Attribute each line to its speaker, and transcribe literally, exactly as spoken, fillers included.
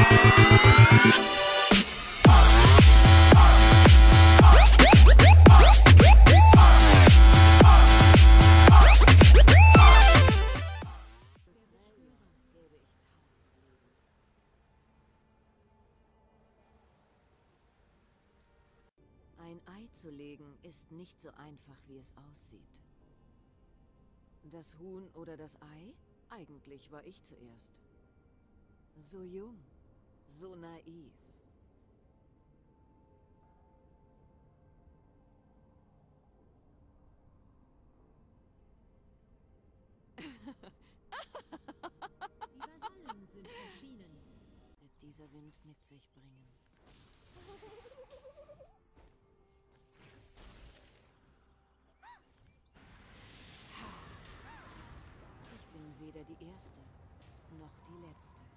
Speaker 1: Ein Ei zu legen ist nicht so einfach, wie es aussieht. Das Huhn oder das Ei? Eigentlich war ich zuerst. So jung, so naiv.
Speaker 2: Die Vasallen sind erschienen.
Speaker 1: Wird dieser Wind mit sich bringen. Ich bin weder die Erste, noch die Letzte.